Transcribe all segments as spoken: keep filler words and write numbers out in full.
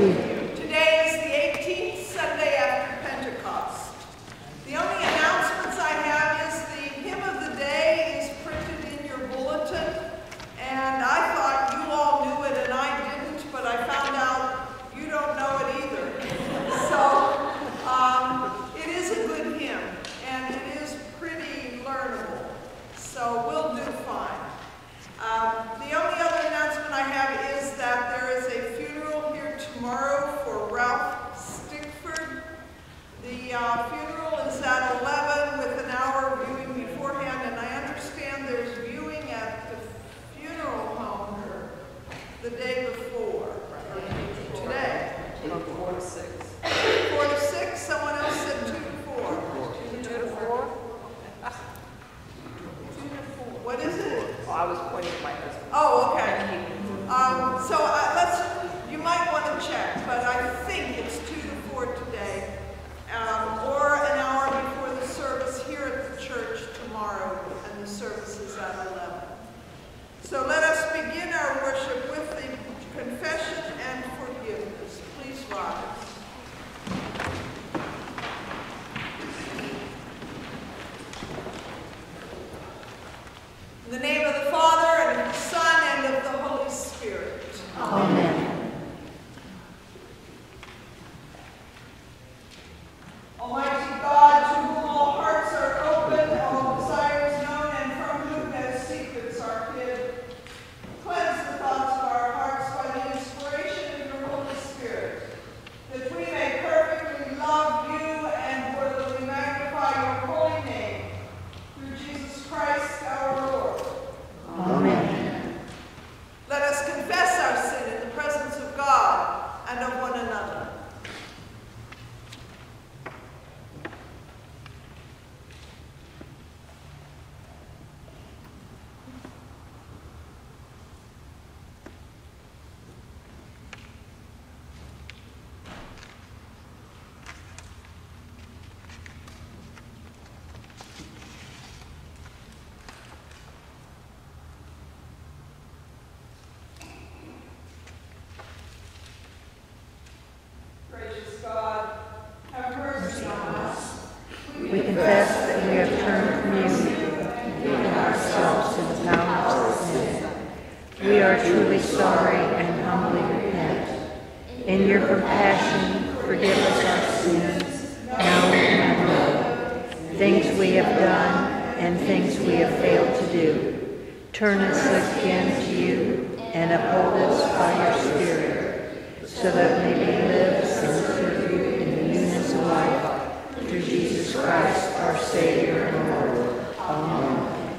you. Today is the eighteenth Sunday after Pentecost. The only announcements I have is the hymn of the day is printed in your bulletin, and I thought you all knew it and I didn't, but I found out you don't know it either. So um, it is a good hymn, and it is pretty learnable, so we'll do fine. Um, the only other announcement I have is that there is a funeral here tomorrow for Ralph Stickford. The uh, funeral is at eleven with an hour viewing beforehand, and I understand there's viewing at the funeral home the day before, today. Four to six. Four to six, someone else said two to four. Two to four? What is it? Oh, I was pointing at my husband. Oh, okay. Um, so uh, let's, you might want to check, but I think it's two to four today, um, or an hour before the service here at the church tomorrow, and the service is at eleven. So let us begin our worship with the confession and forgiveness. Please rise. In the name of the Father, and of the Son, and of the Holy Spirit. Amen. Almighty God, to whom all hearts are open, all desires known, and from whom no secrets are hid, cleanse the thoughts of our hearts by the inspiration of your Holy Spirit, that we may perfectly love you and worthily magnify your holy name, through Jesus Christ our Lord. Amen. Let us confess our sin in the presence of God and of one another. Gracious God, have mercy on us. We confess that we have turned from you and given ourselves to the power of sin. We are truly sorry and humbly repent. In your compassion, forgive us our sins, now and forever. Things we have done and things we have failed to do. Turn us again to you and uphold us by your Spirit, so that we may live and serve you in the newness of life, through Jesus Christ, our Savior and Lord. Amen.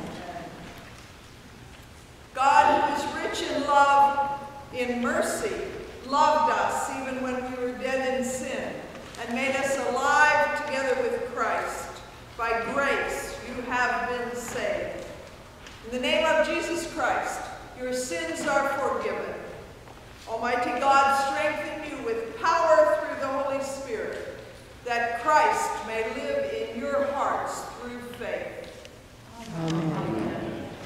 God, who is rich in love, in mercy, loved us even when we were dead in sin, and made us alive together with Christ. By grace you have been saved. In the name of Jesus Christ, your sins are forgiven. Almighty God, strengthen you with power through the Holy Spirit, that Christ may live in your hearts through faith. Amen. Amen.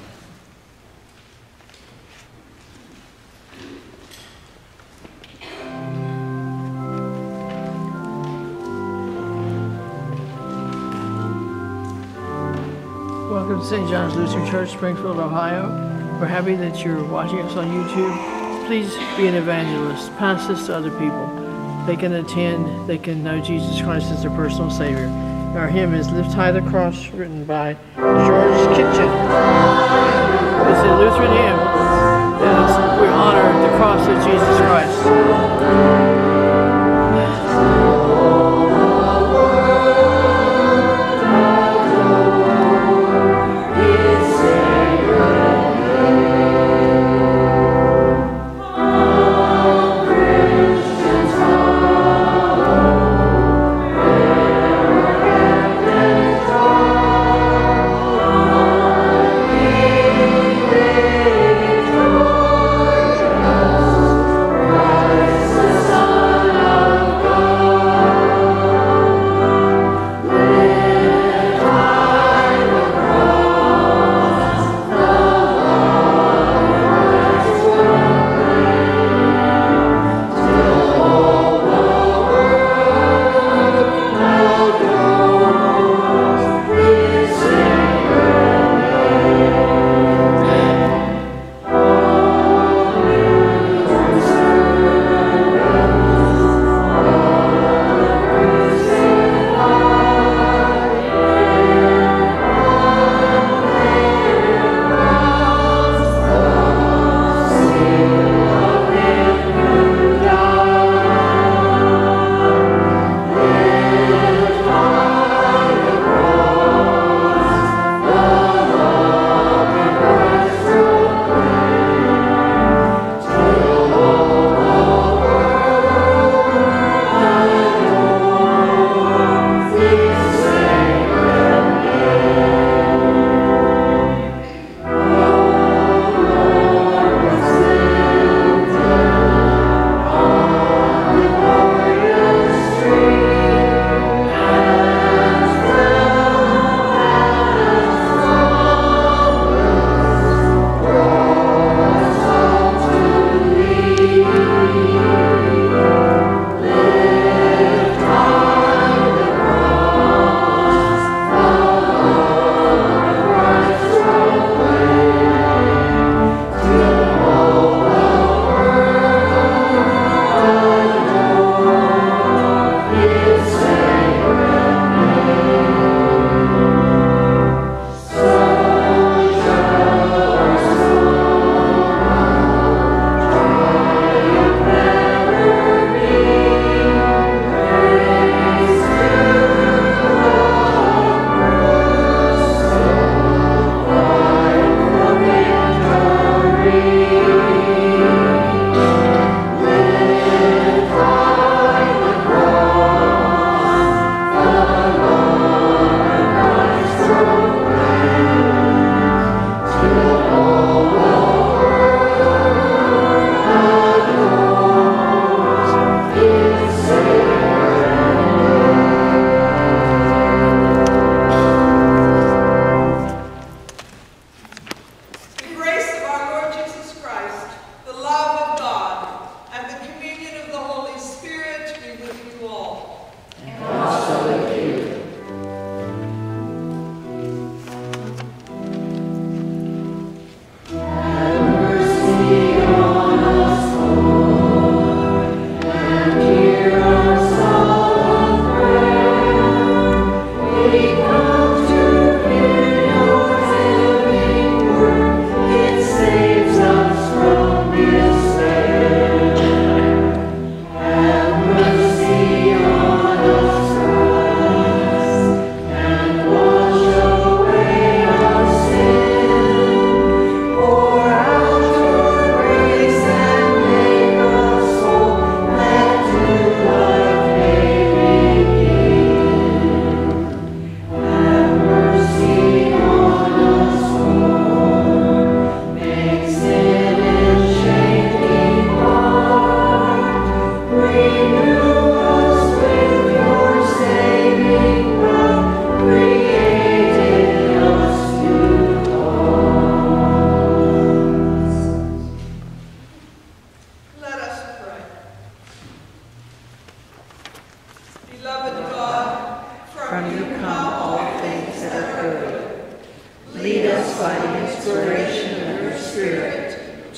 Welcome to Saint John's Lutheran Church, Springfield, Ohio. We're happy that you're watching us on YouTube. Please be an evangelist. Pass this to other people. They can attend, they can know Jesus Christ as their personal Savior. Our hymn is Lift High the Cross, written by George Kitchen. It's a Lutheran hymn, and it's, we honor the cross of Jesus Christ. Son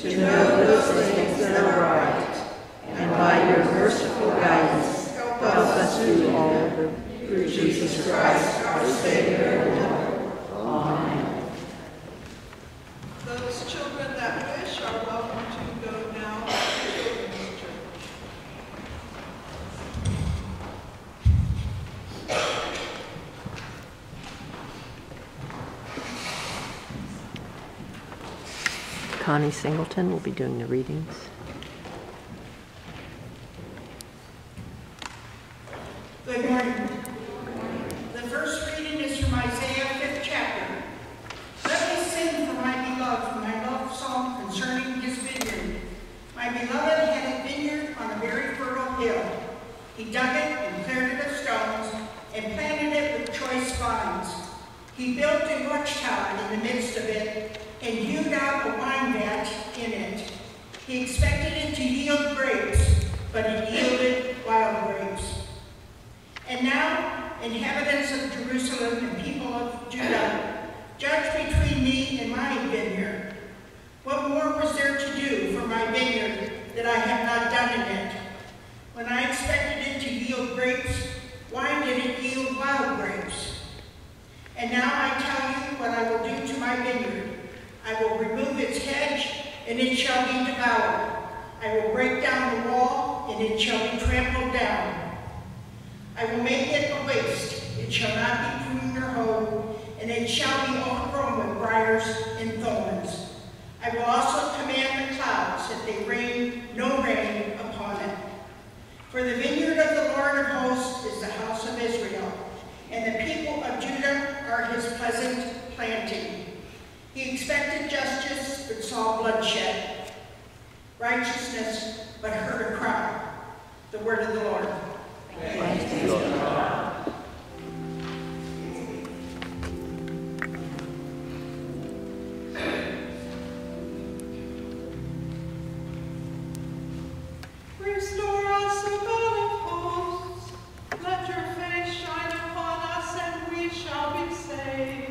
to know those things that are right, and by your merciful guidance, help us do all the through Jesus Christ, our Savior and Lord. Amen. Those children that wish are welcome to go now to Children's Church. Connie Singleton will be doing the readings. Good morning. The first reading is from Isaiah, fifth chapter. Let me sing for my beloved my love song concerning his vineyard. My beloved had a vineyard on a very fertile hill. He dug it and cleared it of stones and planted it with choice vines. He built a watchtower in the midst of it and hewed out a wine vat in it. He expected it to yield grapes, but it yielded wild grapes. And now, inhabitants of Jerusalem and people of Judah, judge between me and my vineyard. What more was there to do for my vineyard that I have not done in it? When I expected it to yield grapes, why did it yield wild grapes? And now I tell you what I will do to my vineyard. I will remove its hedge, and it shall be devoured. I will break down the wall, and it shall be trampled down. I will make it a waste. It shall not be pruned or hoed, and it shall be overgrown with briars and thorns. I will also command the clouds that they rain no rain upon it. For the vineyard of the Lord of hosts is the house of Israel, and the people of Judah are his pleasant planting. He expected justice, but saw bloodshed. Righteousness, but heard a cry. The word of the Lord. Praise be to God. Restore us, O God of hosts. Let your face shine upon us, and we shall be saved.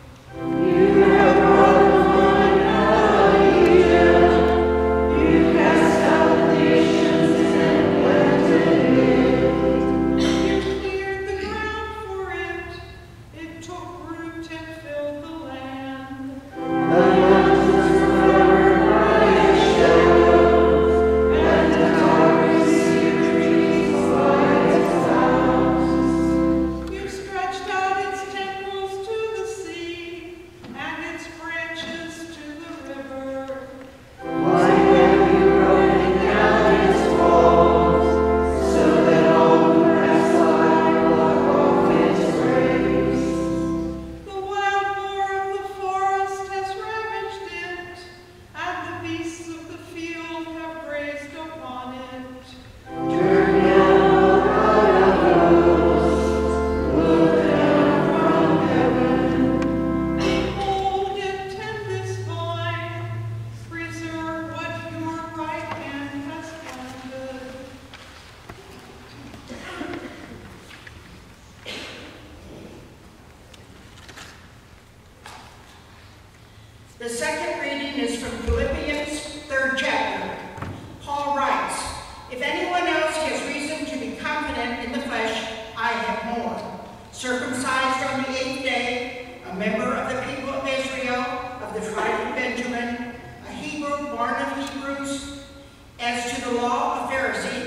The second reading is from Philippians, third chapter. Paul writes, if anyone else has reason to be confident in the flesh, I have more. Circumcised on the eighth day, a member of the people of Israel, of the tribe of Benjamin, a Hebrew born of Hebrews, as to the law, a Pharisee,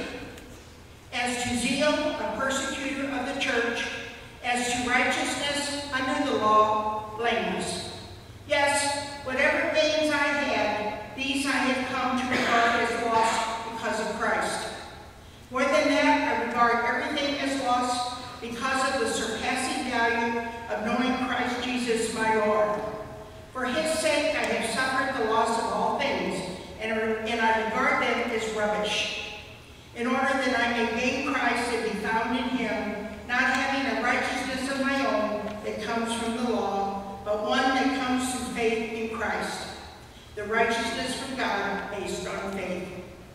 as to zeal, a persecutor of the church, as to righteousness under the law, blameless. Yes, whatever gains I had, these I have come to regard as loss because of Christ. More than that, I regard everything as loss because of the surpassing value of knowing Christ Jesus my Lord. For his sake I have suffered the loss of all things, and, and I regard them as rubbish, in order that I may gain Christ and be found in him, not having a righteousness of my own that comes from the law, but one that comes through faith in Christ, the righteousness from God based on faith.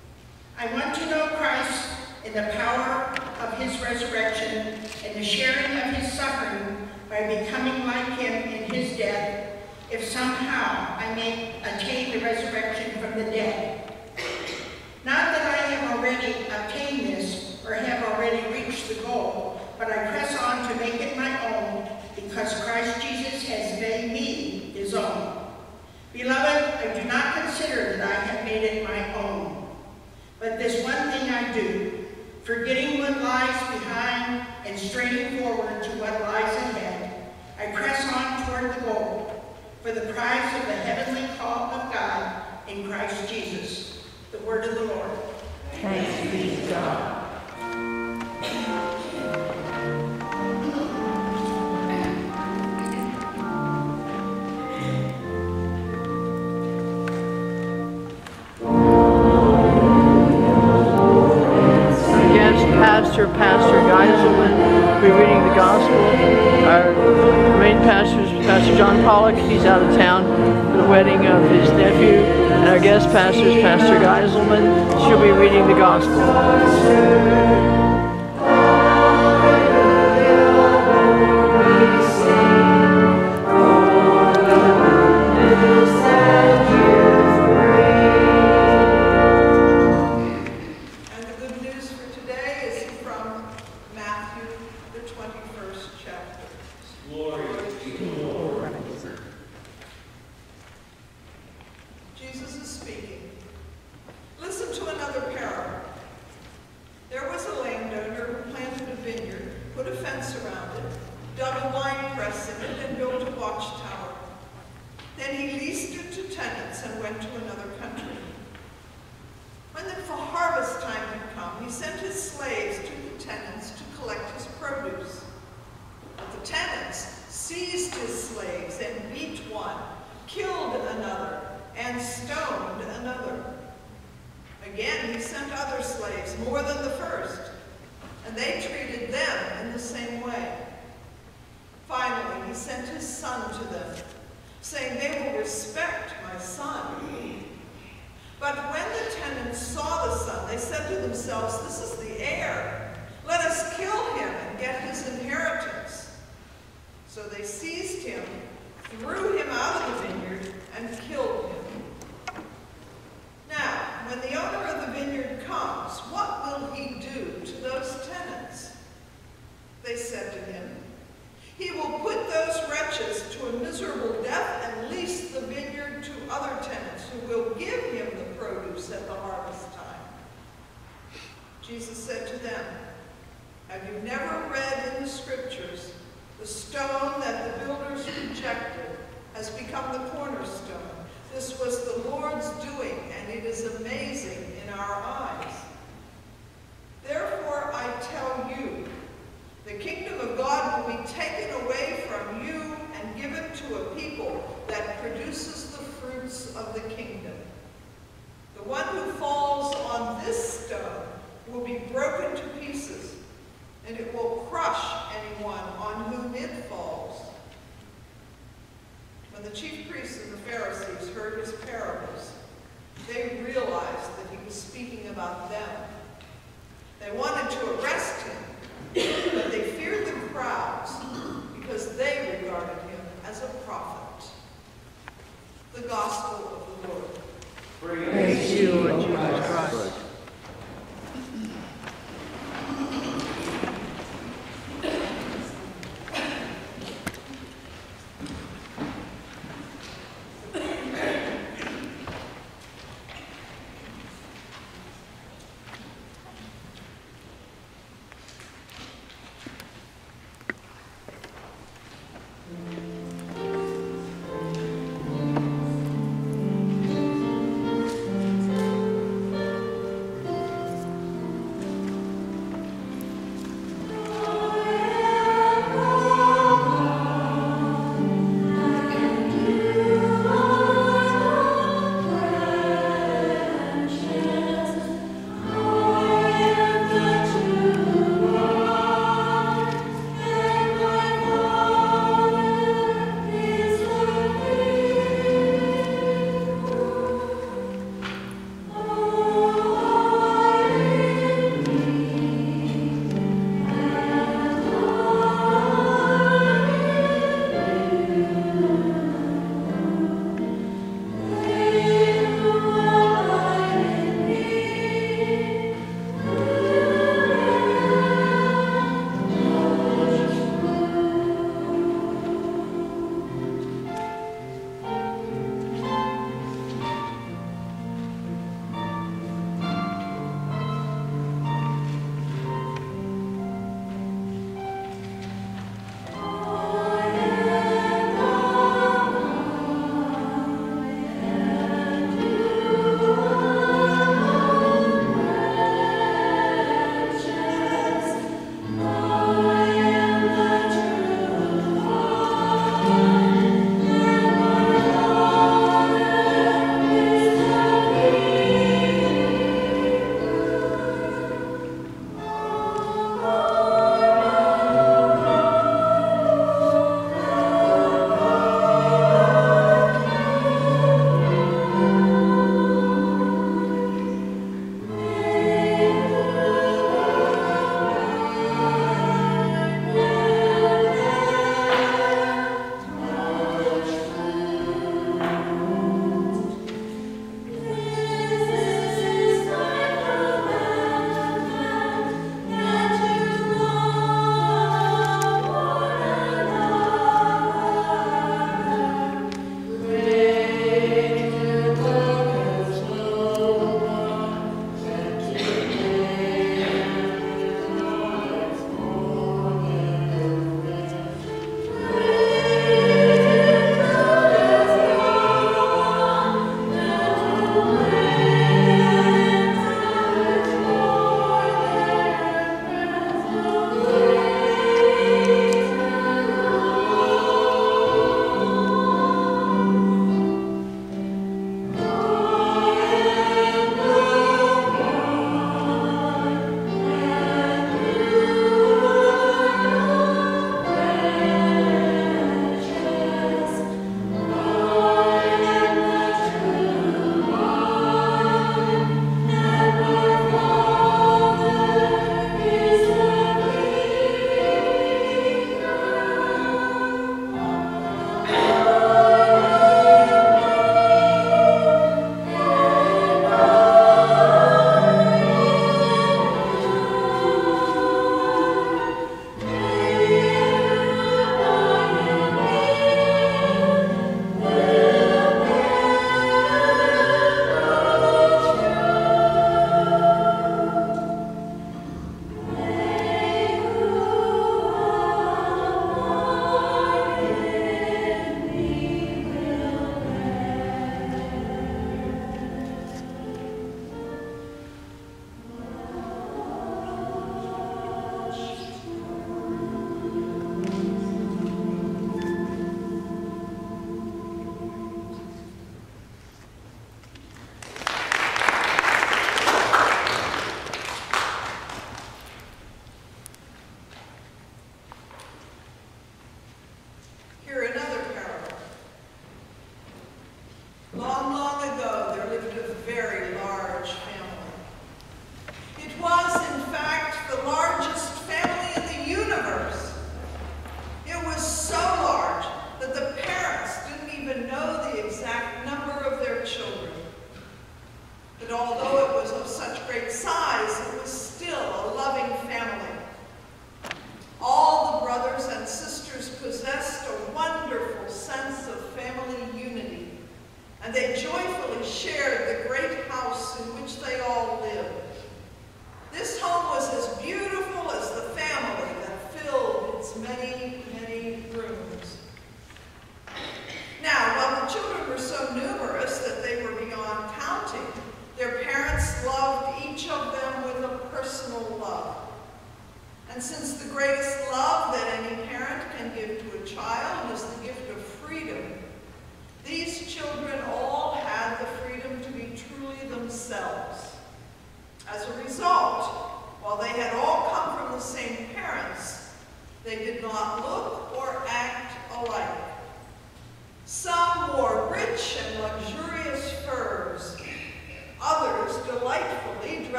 I want to know Christ in the power of his resurrection and the sharing of his suffering by becoming like him in his death, if somehow I may attain the resurrection him from the dead. Not that I have already obtained this or have already reached the goal, but I press on to make it my own because Christ Jesus has made me his own. Beloved, I do not consider that I have made it my own, but this one thing I do, forgetting what lies behind and straining forward to what lies ahead, I press on toward the goal for the prize of the heavenly call of God in Christ Jesus. The word of the Lord. Thanks be to God. Pastor, Pastor Geiselman, will be reading the gospel. Our main pastor is Pastor John Pollock. He's out of town for the wedding of his nephew. And our guest pastor is Pastor Geiselman. She'll be reading the gospel.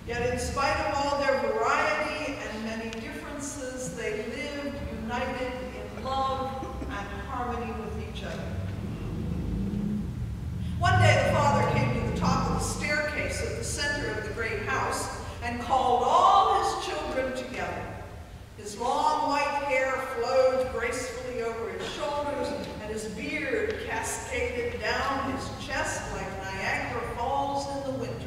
Yet in spite of all their variety and many differences, they lived united in love and harmony with each other. One day the father came to the top of the staircase at the center of the great house and called all his children together. His long white hair flowed gracefully over his shoulders, and his beard cascaded down his chest like Niagara Falls in the winter.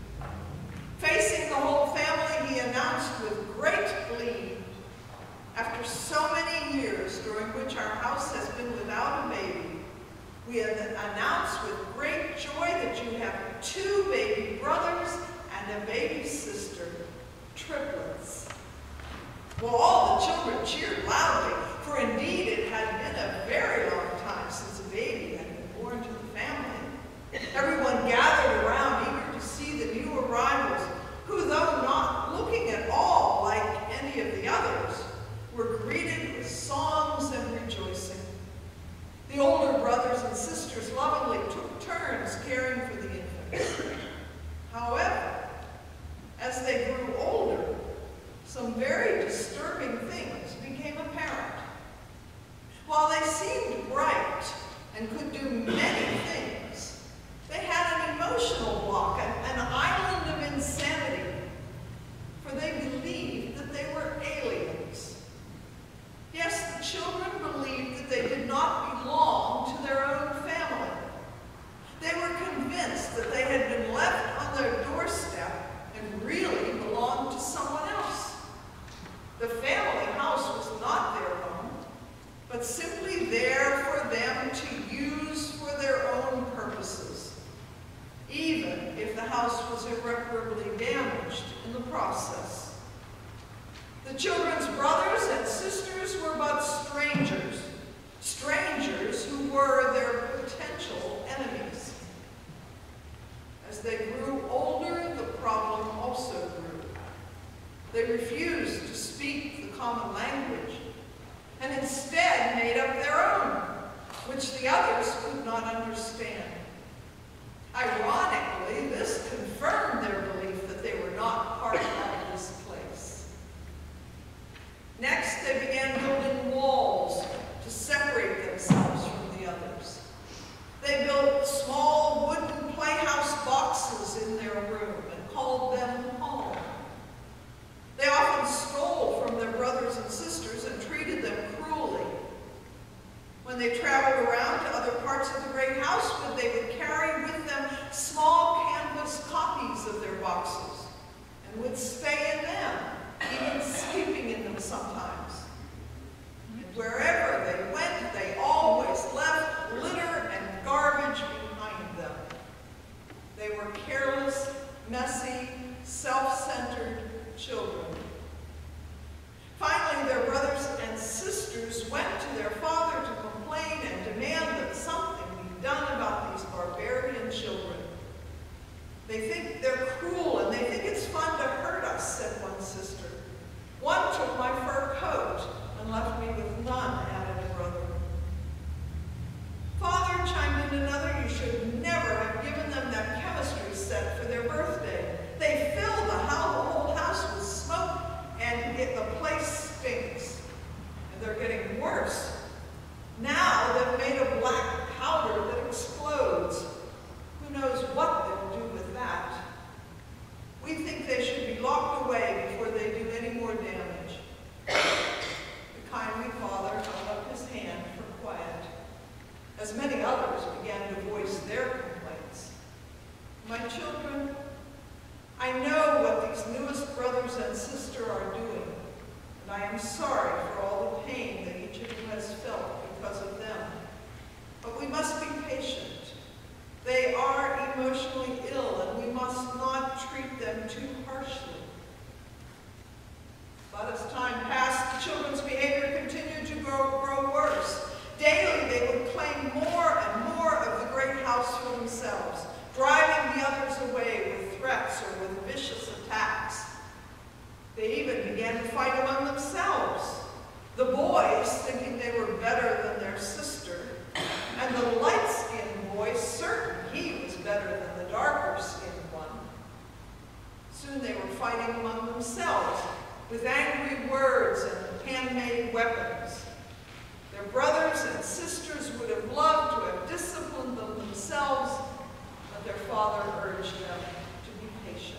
Facing the whole family, he announced with great glee, "After so many years during which our house has been without a baby, we have announced with great joy that you have two baby brothers and a baby sister, triplets." Well, all the children cheered loudly, for indeed it had been a very long time since a baby had been born to the family. Everyone gathered around, eager to see the new arrivals, who, though not looking at all like any of the others, were greeted with songs and rejoicing. The older brothers and sisters lovingly took turns caring for the infants. However, as they grew older, some very disturbing things became apparent. While they seemed bright and could do many things, they had an emotional block, an, an island of insanity, for they believed that they were aliens. Yes, the children believed that they did not belong to their own family. They were convinced that they had been left on their doorstep and really belonged to someone else. The family house was not their home, but simply there for them to use for their own purposes, even if the house was irreparably damaged in the process. The children's brothers and sisters were but strangers, strangers who were their potential enemies. As they grew older, the problem also grew. They refused to speak the common language and instead made up their own, which the others could not understand. Ironically, this confirmed their belief that they were not part of this place. Next, they began building walls to separate themselves from the others. They built small wooden playhouse boxes in their room and called them home. They often stole from their brothers and sisters and treated them cruelly. When they traveled around to other parts of the great house, they would carry with them small canvas copies of their boxes and would stay in them, even sleeping in them sometimes. And wherever they went, they always left litter and garbage behind them. They were careless, messy, self-centered children. Finally, their brothers and sisters went to their father to complain and demand that something be done about these barbarian children. They think they're cruel and they think it's fun to hurt us, said one sister. One took my fur coat and left me with none, added a brother. Father, chimed in another, you should never have given them that chemistry set for their birthday. They fill the, house, the whole house with smoke and it, the place stinks. And they're getting worse. Now they've made a black powder that explodes. Who knows what they'll do with that? We think they should be locked away before they do any more damage. The kindly father held up his hand for quiet, as many others began to voice their complaints. My children, I know what these newest brothers and sisters are doing, and I am sorry for all the pain that each of you has felt because of them. But we must be patient. They are emotionally ill, and we must not treat them too harshly. But as time passed, the children's behavior continued to grow, grow worse. Daily, they would claim more and more of the great house for themselves, driving the others away with threats or with vicious attacks. They even began to fight among themselves. The boys, thinking they were better than their sister, and the light-skinned boy, certain he was better than the darker-skinned one. Soon they were were fighting among themselves with angry words and handmade weapons. Their brothers and sisters would have loved to have disciplined them themselves, but their father urged them to be patient.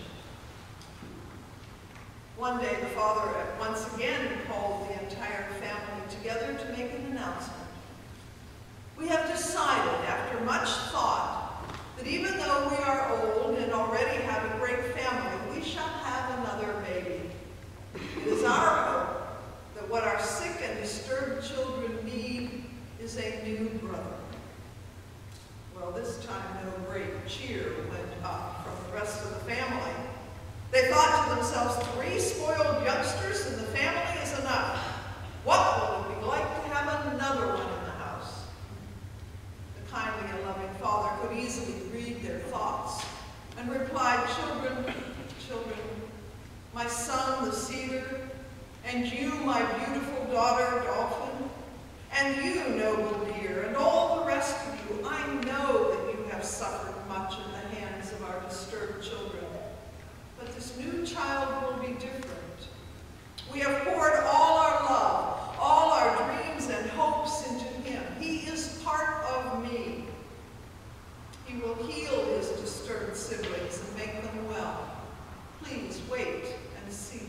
One day, the father once again called the entire family together to make an announcement. We have decided, after much thought, that even though we are old and already have a great family, we shall have another baby. It is our hope that what our sick and disturbed children need is a new brother. Well, this time no great cheer went up from the rest of the family. They thought to themselves, three spoiled youngsters in the family is enough. What will it be like to have another one in the house? The kindly and loving father could easily read their thoughts and replied, children, children, my son, the cedar, and you, my beautiful daughter, Dolphin, and you, noble deer, and all the rest of you, I know that you have suffered much at the hands of our disturbed children. But this new child will be different. We have poured all our love, all our dreams and hopes into him. He is part of me. He will heal his disturbed siblings and make them well. Please wait and see.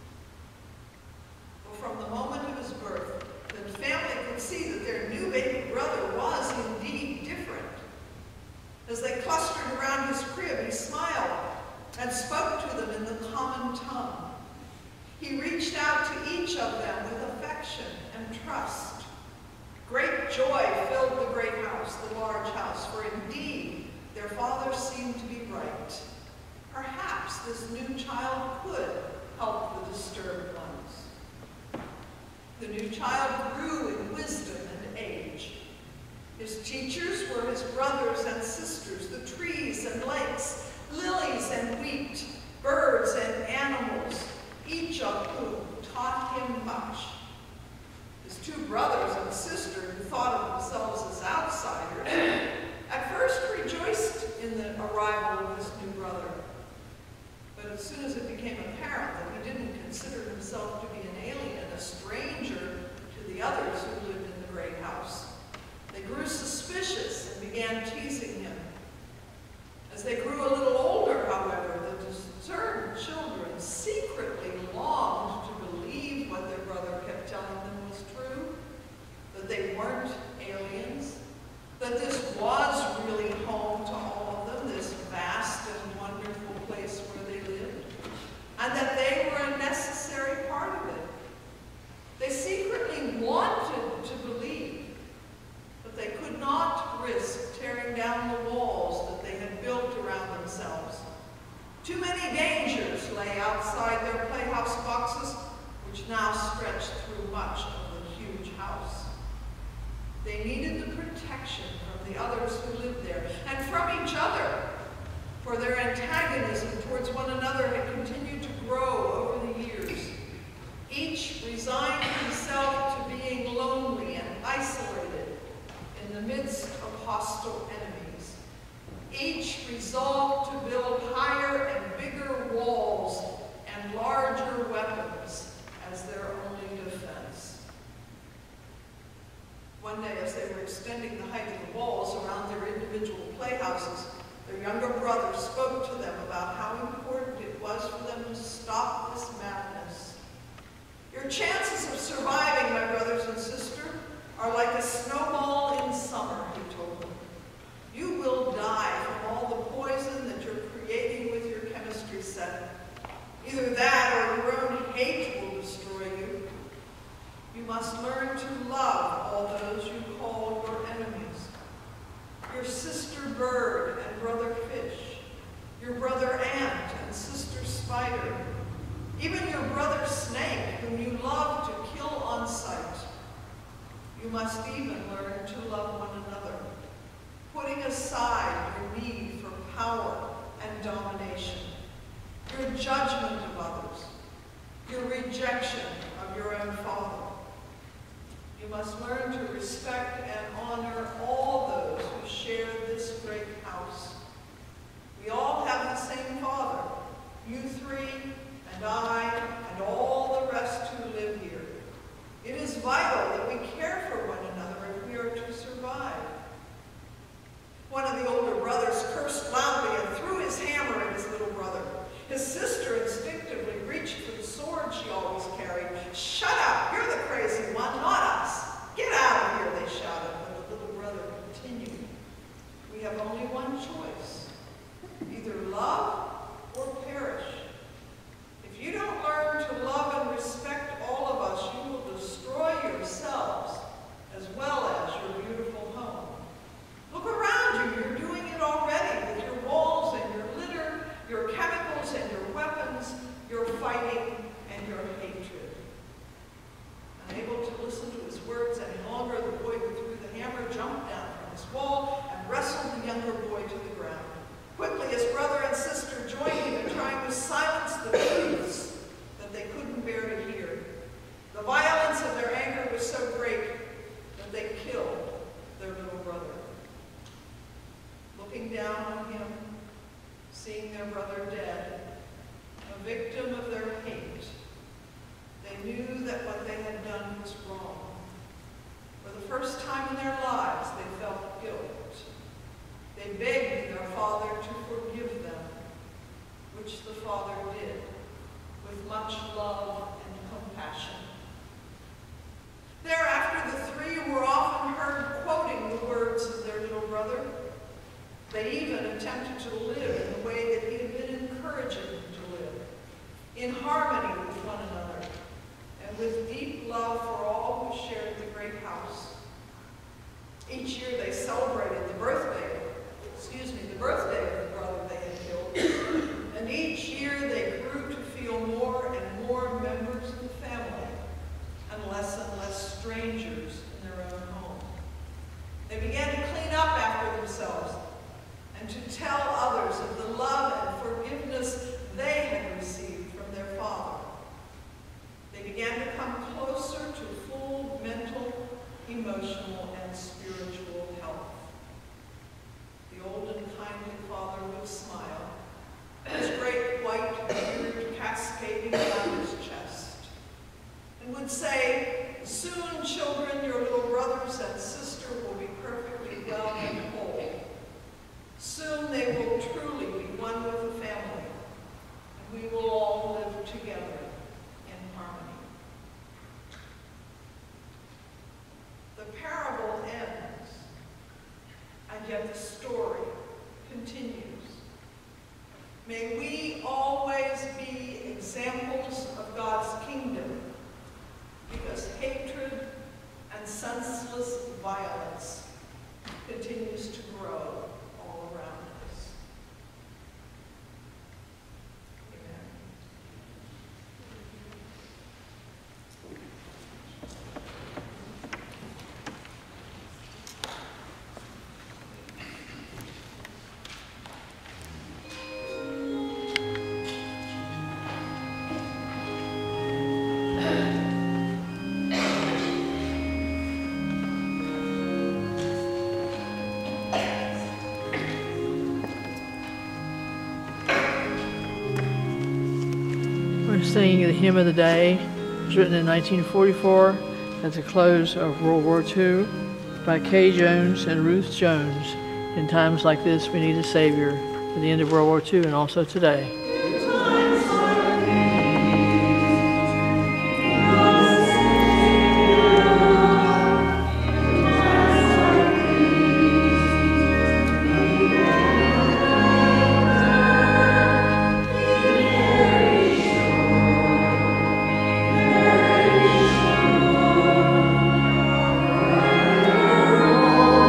Well, from the moment of his birth, the family could see that their new baby brother was indeed different. As they clustered around his crib, he smiled and spoke to them in the common tongue. He reached out to each of them with affection and trust. Great joy filled the great house, the large house, for indeed their father seemed to be right. Perhaps this new child could help the disturbed ones. The new child grew in wisdom and age. His teachers were his brothers and sisters, the trees and lakes, lilies and wheat, birds and animals, each of whom taught him much. His two brothers and sister, who thought of themselves as outsiders, at first rejoiced in the arrival of this new brother. But as soon as it became apparent that he didn't consider himself to be an alien, a stranger to the others who lived in the great house, they grew suspicious and began teasing him. As they grew a little older, however, the disturbed children secretly longed to believe what their brother kept telling them was true, that they weren't aliens, that this was really home to all of them, this vast and wonderful place where they lived, and that they were a necessary part of it. They secretly wanted to believe, but they could not risk tearing down the walls that they had built around themselves. Too many dangers lay outside their playhouse boxes, which now stretched through much of the huge house. They needed the protection from the others who lived there, and from each other, for their antagonism towards one another had continued to grow over the years. Each resigned himself to being lonely and isolated in the midst of hostile enemies. Each resolved to build higher and bigger walls and larger weapons as their only defense. One day, as they were extending the height of the walls around their individual playhouses, their younger brother spoke to them about how important it was for them to stop this madness. Your chances of surviving, my brothers and sisters, are like a snowball in summer, he told them. You will die from all the poison that you're creating with your chemistry set. Either that or your own hate will destroy you. You must learn to love all those you call your enemies. Your sister bird and brother fish, your brother ant and sister spider, even your brother snake whom you love to kill on sight. You must even learn to love one another, putting aside your need for power and domination, your judgment of others, your rejection of your own father. You must learn to respect and honor all those who share this great house. We all have the same Father, you three and I and all the rest who live here. It is vital that we care for one another if we are to survive. One of the older brothers cursed loudly and threw his hammer at his little brother. His sister instinctively reached for the sword she always carried. "Shut up! You're the crazy one, not us! Get out of here!" they shouted, but the little brother continued. "We have only one choice. Either love or perish. If you don't learn to love and respect all of us, you will destroy yourselves as well as your beautiful home. Look around you. You're doing it already with your walls and your litter, your chemicals and your weapons, your fighting and your hatred." Unable to listen to his words any longer, the boy who threw the hammer jumped down from his wall and wrestled the younger boy to the ground. Quickly, his brother and sister joined him in trying to silence the truths that they couldn't bear to hear. The violence of their anger was so great that they killed their little brother. Looking down on him, seeing their brother dead, a victim of their hate, they knew that what they had done was wrong. For the first time in their lives, they felt guilt. They begged their father to forgive them, which the father did with much love and compassion. Thereafter, the three were often heard quoting the words of their little brother. They even attempted to live in the way that he had been encouraging them to live, in harmony with one another, and with deep love for all who shared the great house. Each year they celebrated the birthday, excuse me, the birthday of the brother they had killed, and each year they grew to feel more and more members of the family, and less and less strangers in their own home. They began to clean up after themselves, and to tell others of the love and forgiveness they had received from their father. They began to come closer to full mental, emotional, and spiritual health. The old and kindly father would smile, his great white beard cascading down his chest, and would say, "Soon, children, your little brothers and sister will be perfectly well and whole. Soon they will truly be one with the family, and we will all live together in harmony." The parable ends, and yet the story continues. May we always be examples of God's kingdom, because hatred and senseless violence continues to grow all around us. Amen. Singing the hymn of the day. It was written in nineteen forty-four at the close of World War Two by Kay Jones and Ruth Jones. In times like this, we need a Savior. At the end of World War Two and also today.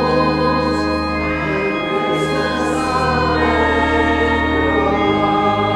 Oh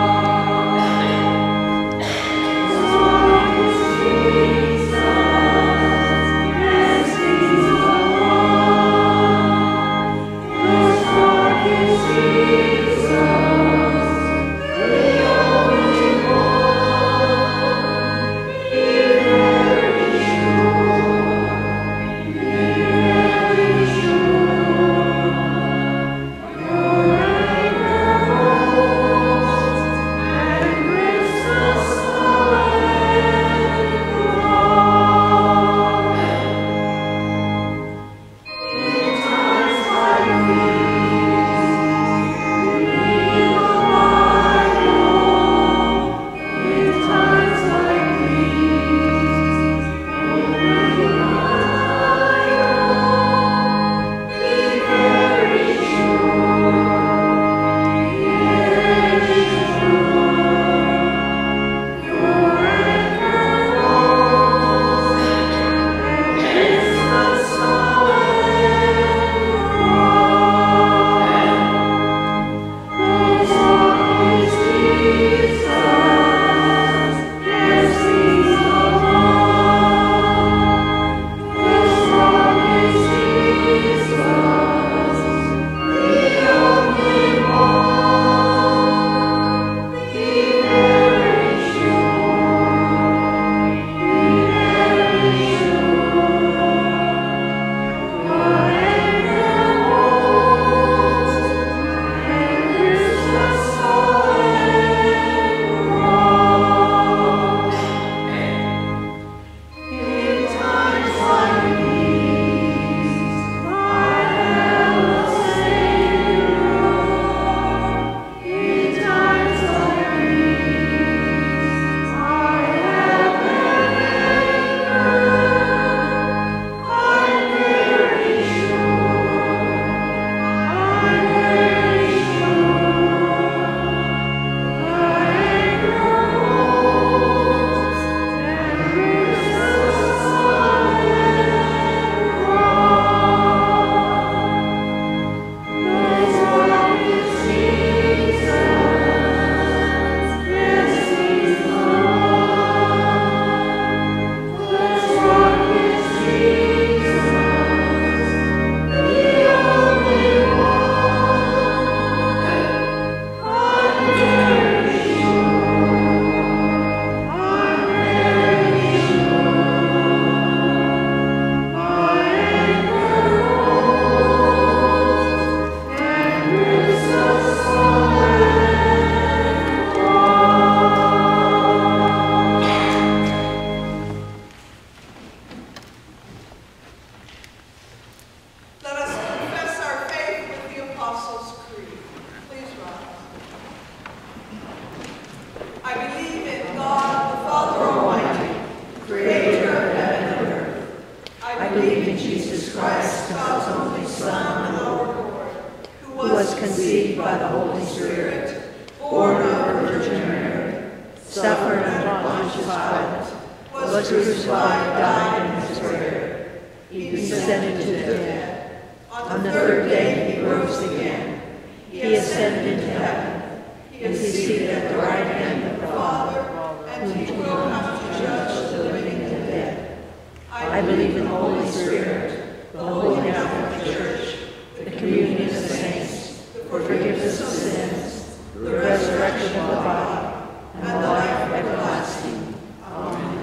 by the Holy Spirit, born of the Virgin Mary, suffered under Pontius Pilate, was crucified, died, and was buried. He descended to the dead. On the third day he rose again. He ascended into heaven. He is seated at the right hand of the Father, and he will come to judge the living and the dead. I believe in the Holy Spirit, the Holy Catholic Church, the communion of saints, the forgiveness of sins, the resurrection of the body, and the life everlasting. Amen.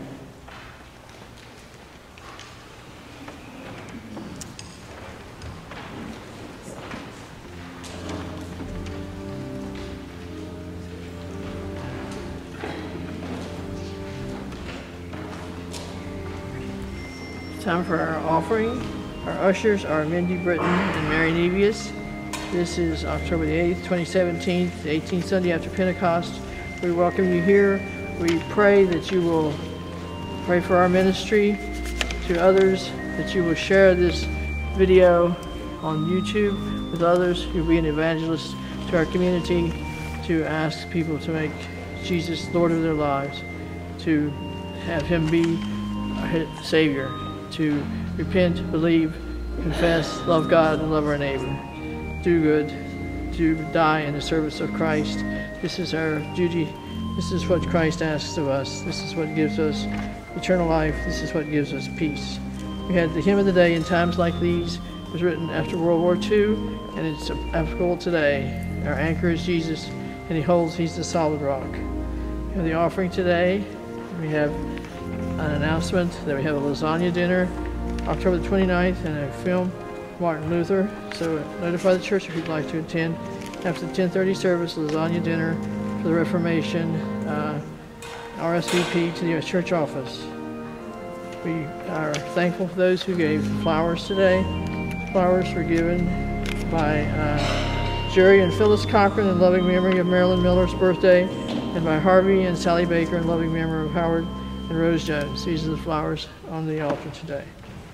Time for our offering. Our ushers are Mindy Britton and Mary Nevius. This is October the eighth, twenty seventeen, the eighteenth Sunday after Pentecost. We welcome you here. We pray that you will pray for our ministry to others, that you will share this video on YouTube with others. You'll be an evangelist to our community, to ask people to make Jesus Lord of their lives, to have Him be our Savior, to repent, believe, confess, love God, and love our neighbor. Do good, to die in the service of Christ. This is our duty. This is what Christ asks of us. This is what gives us eternal life. This is what gives us peace. We had the hymn of the day in times like these. It was written after World War Two, and it's applicable today. Our anchor is Jesus, and He holds, He's the solid rock. We have the offering today. We have an announcement that we have a lasagna dinner October the twenty-ninth and a film, Martin Luther. So notify the church if you'd like to attend. After the ten thirty service, lasagna dinner for the Reformation, uh, R S V P to the church office. We are thankful for those who gave flowers today. Flowers were given by uh, Jerry and Phyllis Cochran in loving memory of Marilyn Miller's birthday, and by Harvey and Sally Baker in loving memory of Howard and Rose Jones. These are the flowers on the altar today.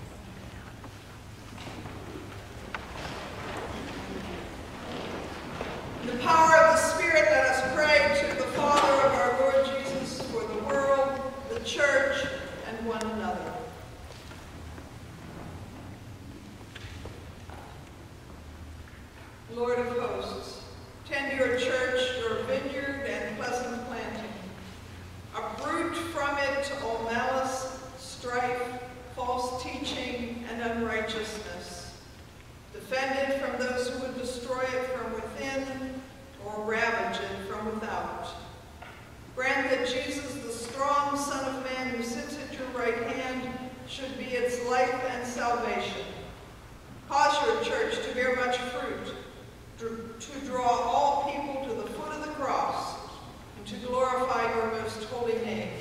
In the power of the Spirit, let us pray to the Father of our Lord Jesus for the world, the church, and one another. Lord of hosts, tend your church, your vineyard, and pleasant planting. Uproot from it all malice, strife, false teaching, and unrighteousness. Defend it from those who would destroy it from within or ravage it from without. Grant that Jesus, the strong Son of Man who sits at your right hand, should be its life and salvation. Cause your church to bear much fruit, to draw all people to the foot of the cross, and to glorify your most holy name.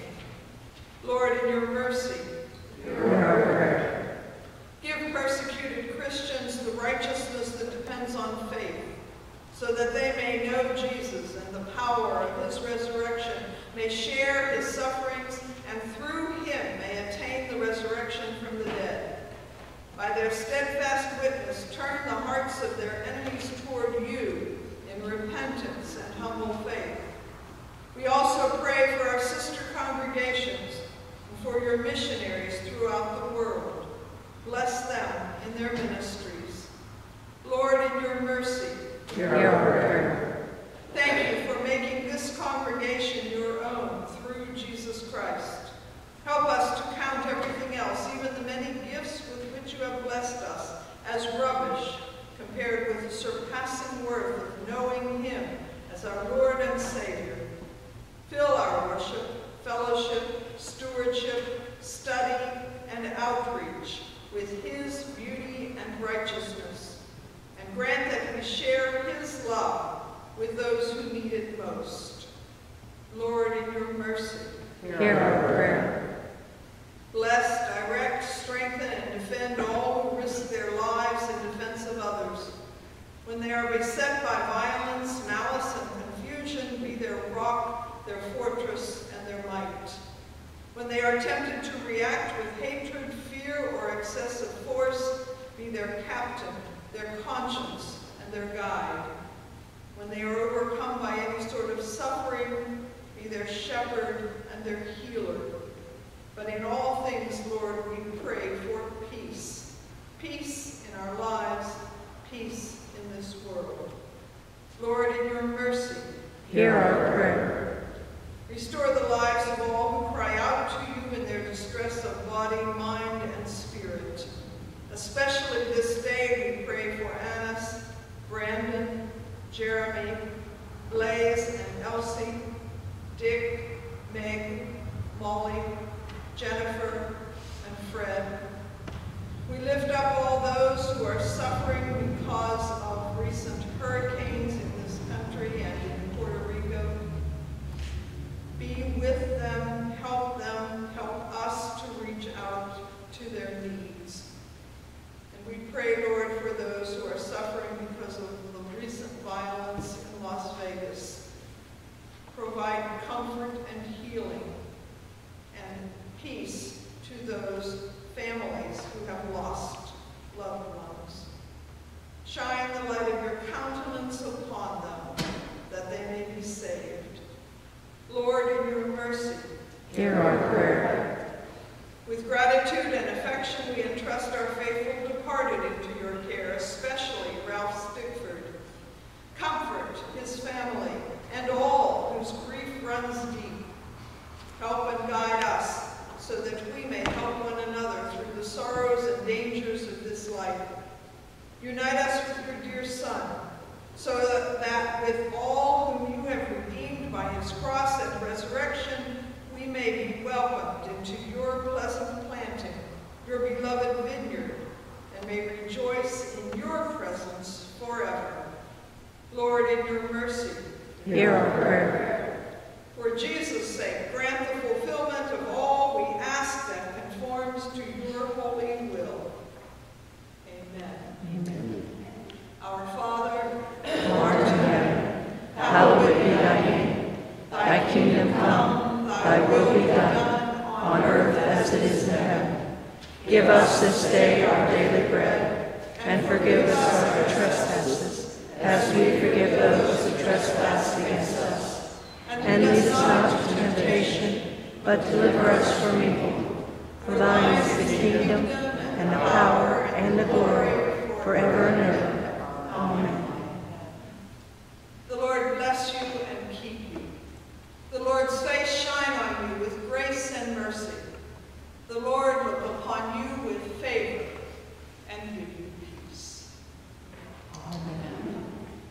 Lord, in your mercy, hear our prayer. Give persecuted Christians the righteousness that depends on faith, so that they may know Jesus and the power of his resurrection, may share his sufferings, and through him may attain the resurrection from the dead. By their steadfast witness, turn the hearts of their enemies toward you in repentance and humble faith. We also pray for our sister congregations and for your missionaries throughout the world. Bless them in their ministries. Lord, in your mercy, hear our prayer. Thank you for making this congregation your own through Jesus Christ. Help us to count everything else, even the many gifts with which you have blessed us, as rubbish compared with the surpassing worth of knowing him as our Lord and Savior. Fill our worship, fellowship, stewardship, study, and outreach with his beauty and righteousness, and grant that we share his love with those who need it most. Lord, in your mercy, hear our prayer. Bless, direct, strengthen, and defend all who risk their lives in defense of others. When they are beset by violence, malice, and confusion, be their rock, their fortress, and their might. When they are tempted to react with hatred, fear, or excessive force, be their captain, their conscience, and their guide. When they are overcome by any sort of suffering, be their shepherd and their healer. But in all things, Lord, we pray for peace. Peace in our lives, peace in this world. Lord, in your mercy, hear our prayer. Restore the lives of all who cry out to you in their distress of body, mind, and spirit. Especially this day, we pray for Annis, Brandon, Jeremy, Blaze and Elsie, Dick, Meg, Molly, Jennifer, and Fred. We lift up all those who are suffering because of recent hurricanes in this country and in Puerto Rico. Be with them, help them, help us to reach out to their needs. And we pray, Lord, for those who are suffering because of the recent violence in Las Vegas. Provide comfort and healing and peace to those families who have lost loved ones. Shine the light of your countenance upon them, that they may be saved. Lord, in your mercy, hear our prayer. With gratitude and affection, we entrust our faithful departed into your care, especially Ralph Stickford. Comfort his family and all whose grief runs deep. Help and guide us so that we may help one another through the sorrows and dangers of this life. Unite us with your dear Son, so that, that with all whom you have redeemed by his cross and resurrection, we may be welcomed into your pleasant planting, your beloved vineyard, and may rejoice in your presence forever. Lord, in your mercy, hear our prayer. For Jesus' sake, grant the fulfillment of all we ask that conforms to your holy will. Amen. Amen. Our Father, who art in heaven, hallowed be thy name. Thy kingdom come, thy will be done, on earth as it is in heaven. Give us this day our daily bread, and forgive us our trespasses, as we forgive those who trespass against us. And lead us not into temptation, but deliver us from evil. For thine is the kingdom, and the power, and the glory, forever and ever. Amen. the Lord bless you and keep you. The Lord's face shine on you with grace and mercy. The Lord look upon you with favor and give you peace. Amen.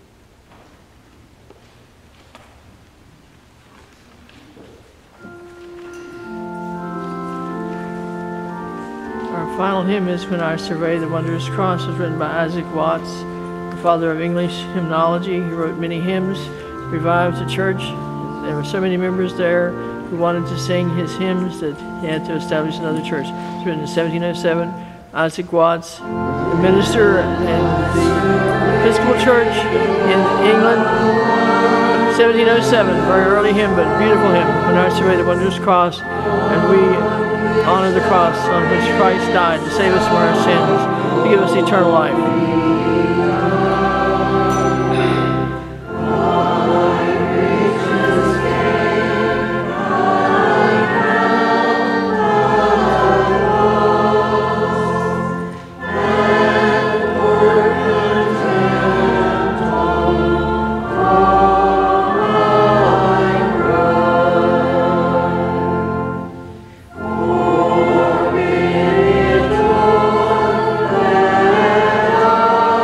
Our final hymn is When I Survey the Wondrous Cross. It was written by Isaac Watts, the father of English hymnology. He wrote many hymns, revived the church. There were so many members there who wanted to sing his hymns that he had to establish another church. It was written in seventeen oh seven. Isaac Watts, the minister in the Episcopal Church in England, seventeen oh seven. Very early hymn, but beautiful hymn. When I Survey the Wondrous Cross, and we honor the cross on which Christ died to save us from our sins, to give us eternal life. Oh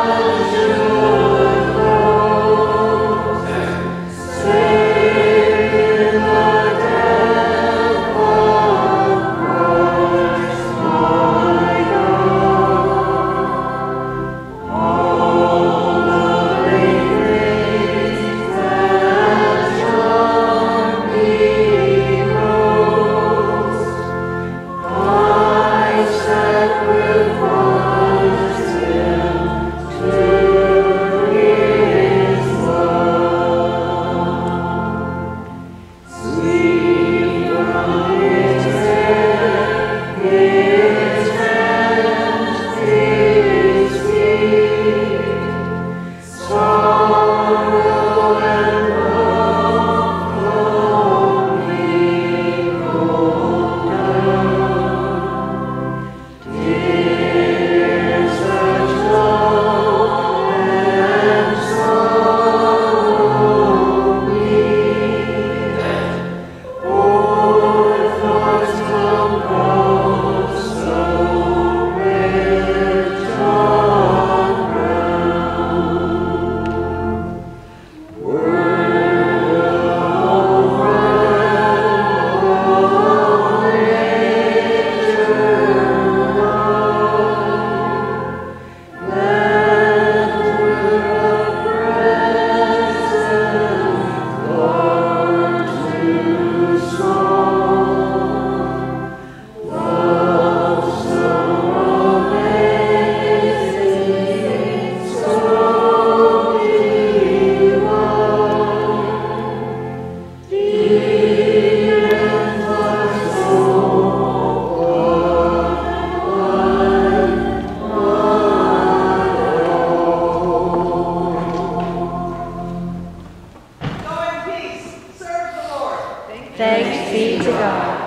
God.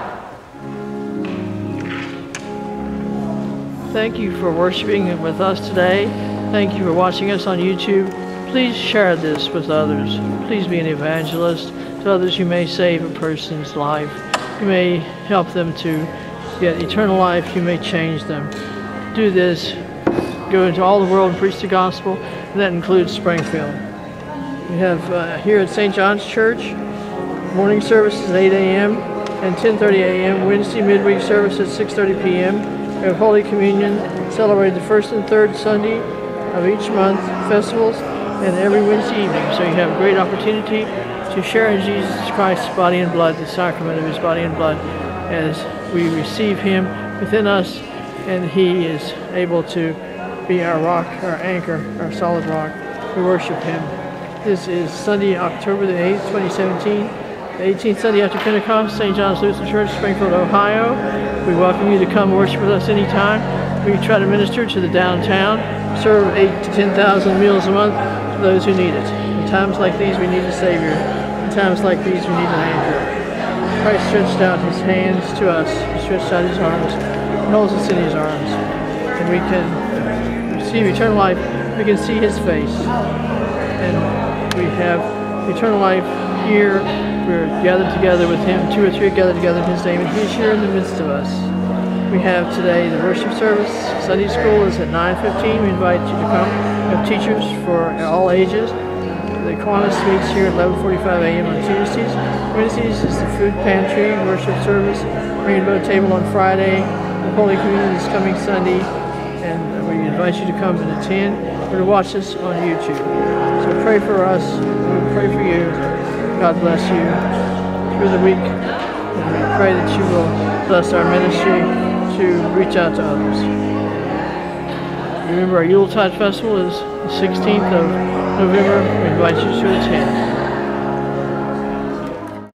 Thank you for worshiping with us today. Thank you for watching us on YouTube. Please share this with others. Please be an evangelist to others. You may save a person's life. You may help them to get eternal life. You may change them. Do this. Go into all the world and preach the gospel. And that includes Springfield. We have uh, here at Saint John's Church, morning service is eight A M and ten thirty A M Wednesday midweek service at six thirty P M We have Holy Communion celebrated the first and third Sunday of each month, festivals, and every Wednesday evening. So you have a great opportunity to share in Jesus Christ's body and blood, the sacrament of his body and blood, as we receive him within us, and he is able to be our rock, our anchor, our solid rock. We worship him. This is Sunday, October the eighth, twenty seventeen. The eighteenth Sunday after Pentecost, Saint John's Lutheran Church, Springfield, Ohio. We welcome you to come worship with us anytime. We try to minister to the downtown, serve eight to ten thousand meals a month to those who need it. In times like these, we need a Savior. In times like these, we need an anchor. Christ stretched out his hands to us. He stretched out his arms and holds us in his arms. And we can receive eternal life. We can see his face. And we have eternal life here. We're gathered together with him. Two or three are gathered together in his name, and he's here in the midst of us. We have today the worship service. Sunday school is at nine fifteen. We invite you to come. We have teachers for all ages. The Kiwanis meets here at eleven forty-five A M on Tuesdays. Wednesdays is the food pantry worship service. Rainbow table on Friday. The Holy Communion is coming Sunday. And we invite you to come and attend or to watch us on YouTube. So pray for us. We pray for you. God bless you through the week, and we pray that you will bless our ministry to reach out to others. Remember, our Yuletide Festival is the sixteenth of November. We invite you to attend.